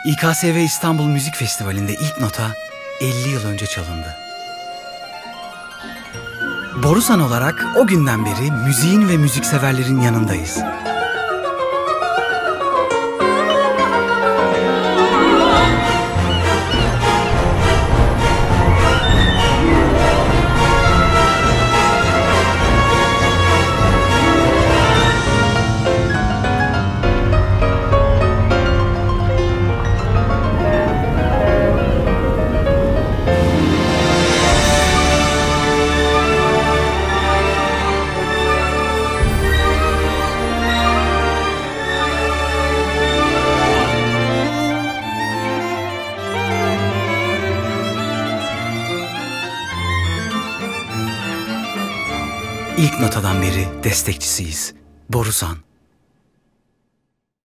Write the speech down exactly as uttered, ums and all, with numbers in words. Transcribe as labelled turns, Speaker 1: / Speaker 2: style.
Speaker 1: İ K S V İstanbul Müzik Festivali'nde ilk nota elli yıl önce çalındı. Borusan olarak o günden beri müziğin ve müzikseverlerin yanındayız. İlk notadan beri destekçisiyiz. Borusan.